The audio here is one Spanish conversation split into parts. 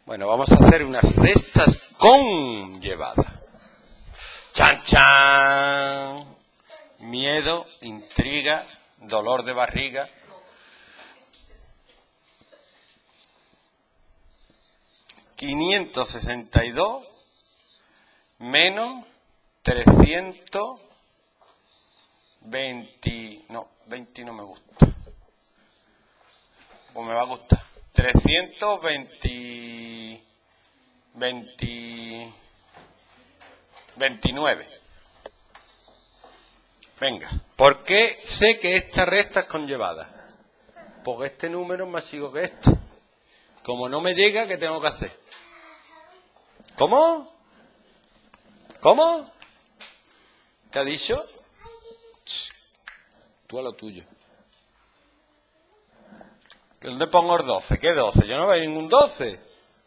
Bueno, vamos a hacer unas restas conllevadas. ¡Chan, chan! Miedo, intriga, dolor de barriga. $562 menos 320... No, 20 no me gusta. O me va a gustar. 29. Venga, ¿por qué sé que esta recta es conllevada? Porque este número es más chico que este. Como no me llega, ¿qué tengo que hacer? ¿Cómo? ¿Cómo? ¿Qué ha dicho? Tú a lo tuyo. ¿Dónde pongo el 12? ¿Qué 12? Yo no veo ningún 12.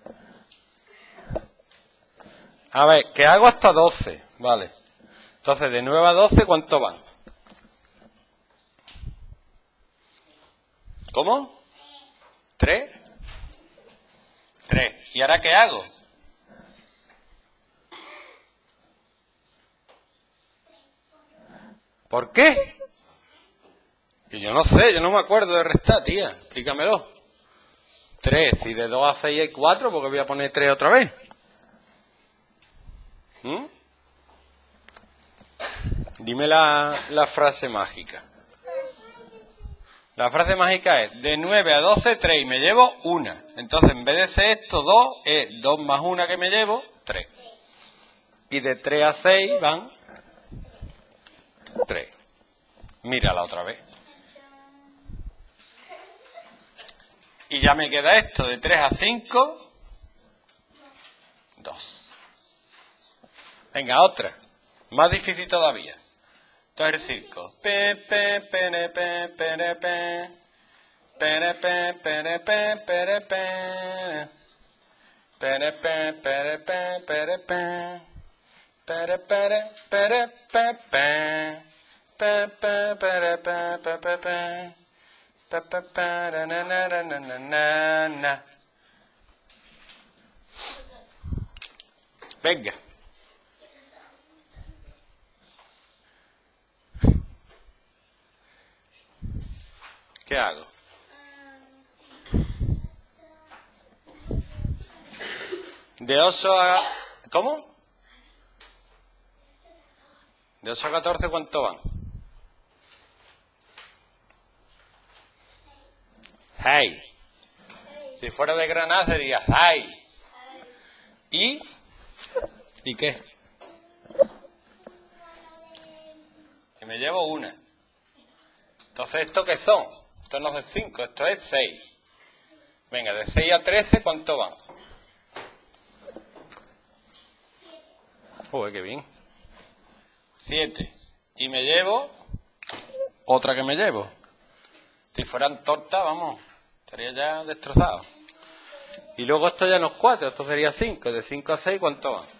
A ver, ¿qué hago hasta 12? Vale. Entonces, de 9 a 12, ¿cuánto van? ¿Cómo? ¿3? 3. ¿Y ahora qué hago? ¿Por qué? Y yo no sé, yo no me acuerdo de restar, tía. Explícamelo. 3, si de 2 a 6 hay 4, ¿por qué voy a poner 3 otra vez? Dime la frase mágica. La frase mágica es, de 9 a 12, 3, y me llevo 1. Entonces, en vez de ser esto 2, es 2 más 1 que me llevo, 3. Y de 3 a 6 van 3. Mírala otra vez. Y ya me queda esto, de 3 a 5, 2. Venga, otra. Más difícil todavía. Todo el circo. Pe, pe, pere, pe, pere, pe. Pere, pe, pere, pe, pere, pe. Pere, pe, pere, pe, pere, pe. Pere, pere, pere, pe, pe. Pe, pe, pere, pe, pe, pe, pe. Pa, pa, pa, na, na, na, na, na, na. Venga. ¿Qué hago? De 8 a... ¿Cómo? De 8 a 14, ¿cuánto van? Hey. Si fuera de Granada sería hey. ¿Y qué? Y me llevo 1. Entonces, ¿esto qué son? Esto no es 5, esto es 6. Venga, de 6 a 13, ¿cuánto van? Joder, qué bien. 7. Y me llevo otra que me llevo. Si fueran tortas, vamos, estaría ya destrozado. Y luego esto ya no es 4, esto sería 5. De 5 a 6, ¿cuánto van?